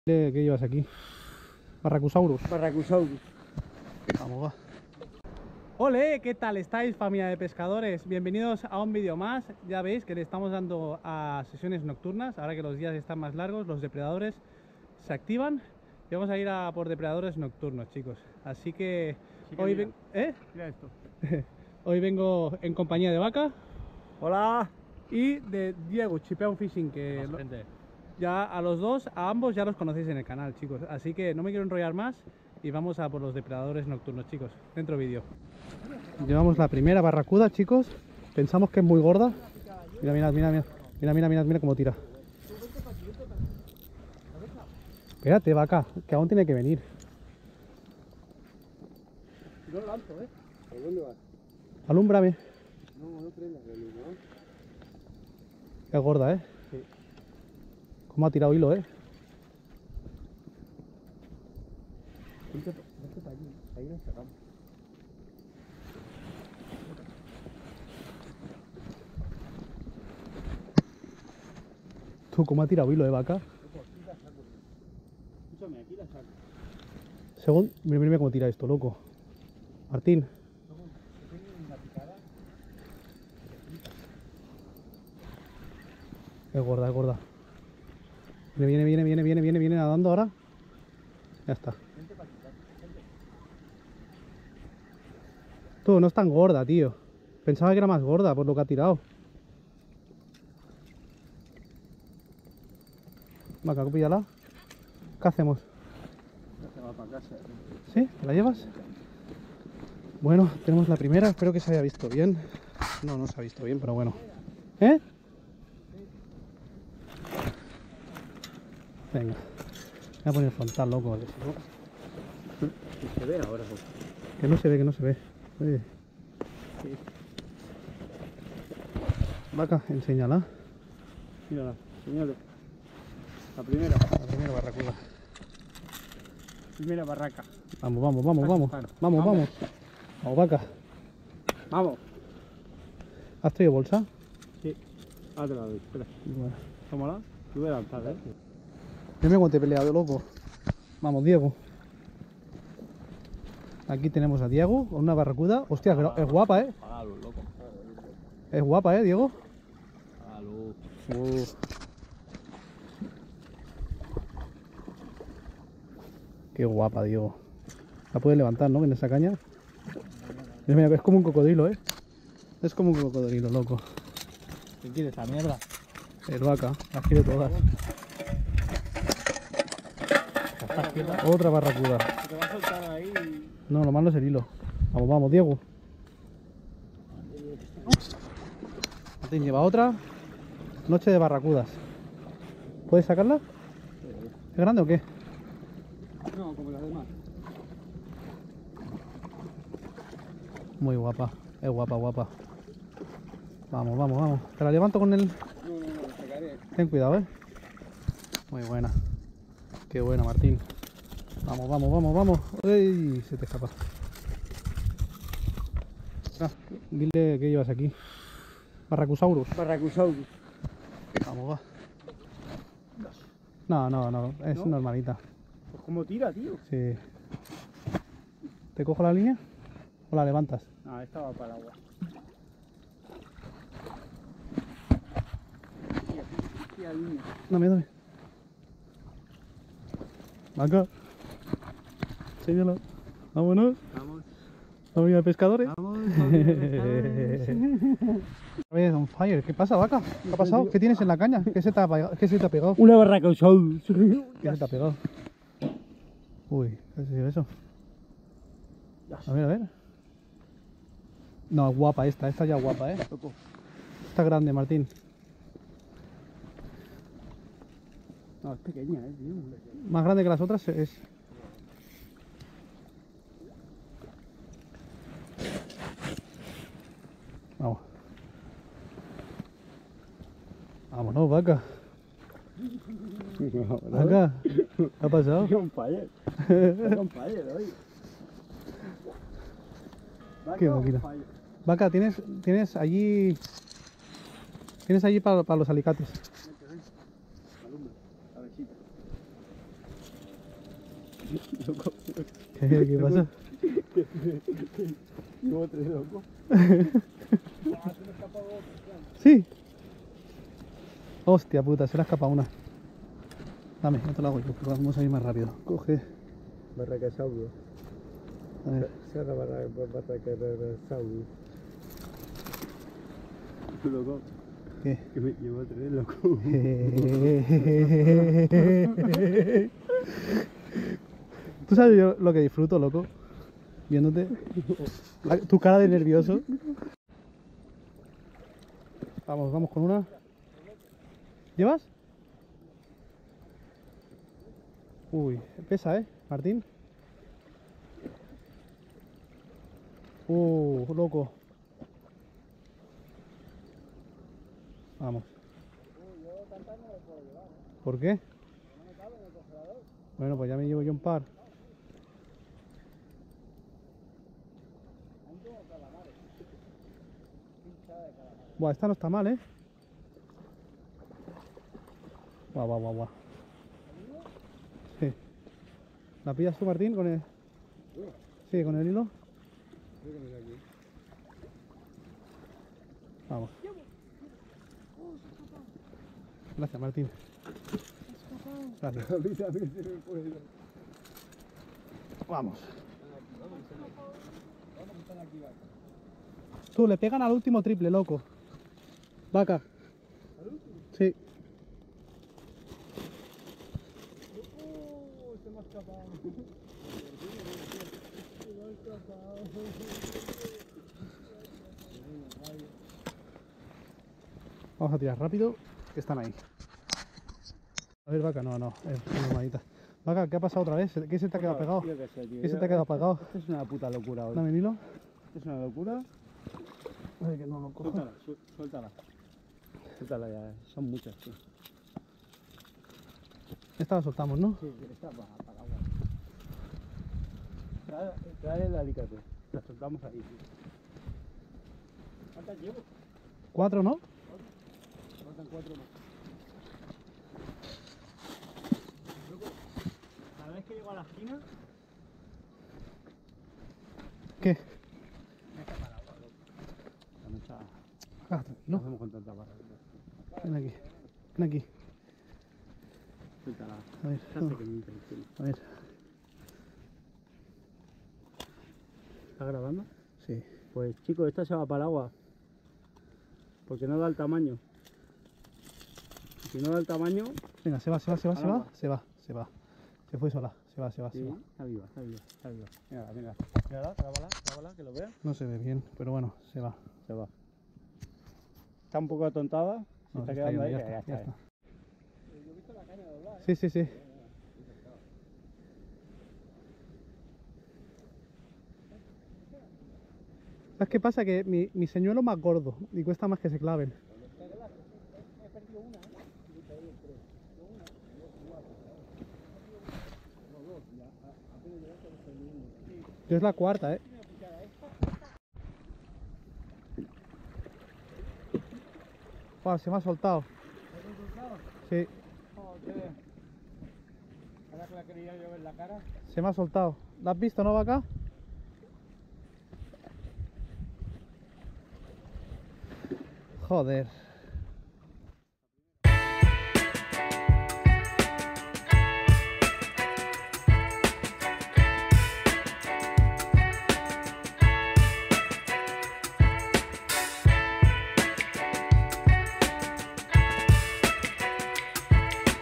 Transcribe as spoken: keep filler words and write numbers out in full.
¿Qué llevas aquí? Barracusaurus. Barracusaurus. Vamos, va. ¡Ole! ¿Qué tal estáis, familia de pescadores? Bienvenidos a un vídeo más. Ya veis que le estamos dando a sesiones nocturnas. Ahora que los días están más largos, los depredadores se activan y vamos a ir a por depredadores nocturnos, chicos. Así que, Sí que hoy, mira. ven... ¿Eh? Mira esto. Hoy vengo en compañía de Vaca Hola. y de Diego, Chipeón Fishing, que lo... ya a los dos, a ambos ya los conocéis en el canal, chicos. Así que no me quiero enrollar más y vamos a por los depredadores nocturnos, chicos. Dentro vídeo. Llevamos la primera barracuda, chicos. Pensamos que es muy gorda. Mira, mira, mira, mira, mira, mira, mira, mira cómo tira. Espérate, Vaca, que aún tiene que venir. No lo lanzo, ¿eh? ¿Por dónde vas? Alúmbrame. No, no prendas el hilo, ¿no? Es gorda, ¿eh? Sí. Cómo ha tirado hilo, ¿eh? Vente, vente para allí, ahí nos sacamos. Tú, cómo ha tirado hilo, ¿eh, Vaca? Escúchame, aquí la saco. Según... Mira, mira cómo tira esto, loco. Martín. Es gorda, es gorda. Viene, viene, viene, viene, viene, viene nadando ahora. Ya está. Tú, no es tan gorda, tío. Pensaba que era más gorda por lo que ha tirado. Vaca, píllala. ¿Qué hacemos? Ya se va para casa. ¿Sí? ¿Te la llevas? Bueno, tenemos la primera. Espero que se haya visto bien. No, no se ha visto bien, pero bueno. ¿Eh? Venga. Voy a poner frontal, loco. Porque si no... Que se ve ahora. Pues. Que no se ve, que no se ve. Oye. Sí. Vaca, enséñala. Mírala, señores. La primera. La primera barracuda. Primera barraca. Vamos, vamos, vamos, vamos. Claro. Vamos, vamos. Vamos, Vaca. Vamos. ¿Has traído bolsa? Sí. Ahora te la doy, espera. Bueno. Tómala. Yo voy a lanzar, ¿eh? Dime cuánto he peleado, loco. Vamos, Diego. Aquí tenemos a Diego con una barracuda. Hostia, ah, es guapa, ¿eh? Pagalo, loco. Es guapa, ¿eh, Diego? Pagalo. Uh. Qué guapa, Diego. La puedes levantar, ¿no? En esa caña. Mira, mira, es como un cocodrilo, ¿eh? Es como un cocodrilo, loco. ¿Qué quieres esa mierda? El Vaca, las quiere todas. Otra barracuda. Te va a soltar ahí. No, lo malo es el hilo. Vamos, vamos, Diego. Martín lleva otra. Noche de barracudas. ¿Puedes sacarla? ¿Es grande o qué? No, como las demás. Muy guapa. Es guapa, guapa. Vamos, vamos, vamos. Te la levanto con el... No, no, no, la sacaré. Ten cuidado, ¿eh? Muy buena. Qué buena, Martín. Vamos, vamos, vamos, vamos. ¡Uy! Se te escapa. Ah, dile qué llevas aquí. Barracusaurus. Barracusaurus. Vamos, va. No, no, no. Es ¿No? normalita. Pues como tira, tío. Sí. ¿Te cojo la línea? ¿O la levantas? Ah, esta va para el agua. Tía, tía, línea. Dame, dame. Vaca. Enséñalo. Vámonos. Vamos. Familia de pescadores. Vamos, familia de pescadores. A ver, on fire. ¿Qué pasa, Vaca? ¿Qué ha pasado? ¿Qué tienes en la caña? ¿Qué se te ha, pegado? ¿Qué se te ha pegado? Una barracusaurus. ¿Qué se te ha pegado? Uy, ¿qué es eso? A ver, a ver. No, es guapa esta. Esta ya es guapa, ¿eh? Está grande, Martín. No, es pequeña, eh, tío. Más grande que las otras es... Vamos. Vámonos, Vaca. Vaca, ¿qué ha pasado? Qué compañero. Qué compañero, oye. Qué máquina. Vaca, tienes, tienes allí... Tienes allí para, para los alicates. Loco. ¿Qué, qué pasa? Llevo tres, loco. Sí. Hostia puta, se le ha escapado una. Dame, no te la hago yo, porque vamos a ir más rápido. Coge. Barracasaurus. A ver. Serra Barracasaurus. Loco. ¿Qué? Que me llevo tres, loco. ¿Tú sabes yo lo que disfruto, loco? Viéndote. La- tu cara de nervioso. Vamos, vamos con una. ¿Llevas? Uy, pesa, ¿eh, Martín? Uh, loco. Vamos. ¿Por qué? Bueno, pues ya me llevo yo un par. Buah, esta no está mal, ¿eh? Guau, guau, guau, guau. Sí. ¿La pillas tú, Martín, con el...? Sí, con el hilo. Vamos. Gracias, Martín. Gracias. Vamos. Tú, le pegan al último triple, loco. Vaca. Sí. Vamos a tirar rápido, que están ahí. A ver, Vaca, no, no, es normalita. Vaca, ¿qué ha pasado otra vez? ¿Qué se te ha quedado pegado? Yo qué sé, tío. ¿Qué se te ha quedado pegado? Esto es una puta locura hoy. Dame el hilo. Esto es una locura. A ver, que no lo cojo. Suéltala, su- suéltala. Suéltala ya, son muchas, tío. Esta la soltamos, ¿no? Sí, está para, para agua. Trae, trae el alicate. La soltamos ahí, tío. ¿Cuántas llevo? Cuatro, ¿no? Faltan cuatro más. Cada vez que llego a la esquina, ¿Qué? me escapa el agua, loco. La mucha... Ah, No no. hacemos con tanta barra. Ven aquí. Ven aquí. Suéltala. A ver. Se hace que no intención. A ver. ¿Está grabando? Sí. Pues chicos, esta se va para el agua. Porque no da el tamaño. Si no da el tamaño... Venga, se va, se va, se va, se Al va. agua. Se va, se va. Se fue sola. Se va, se va, Sí, se va. está viva, está viva, está viva. Venga, venga. Mírala, grábala, grábala, que lo vea. No se ve bien, pero bueno, se va. Se va. Está un poco atontada. Se No, está se quedando ahí. yendo, Ya, ya ya está, está. ya está. Sí, sí, sí. ¿Sabes qué pasa? Que mi, mi señuelo es más gordo y cuesta más que se claven. Yo es la cuarta, ¿eh? Wow, se me ha soltado. Sí, Joder. Ahora que la quería yo ver la cara. se me ha soltado. ¿La has visto, no, Vaca? Joder.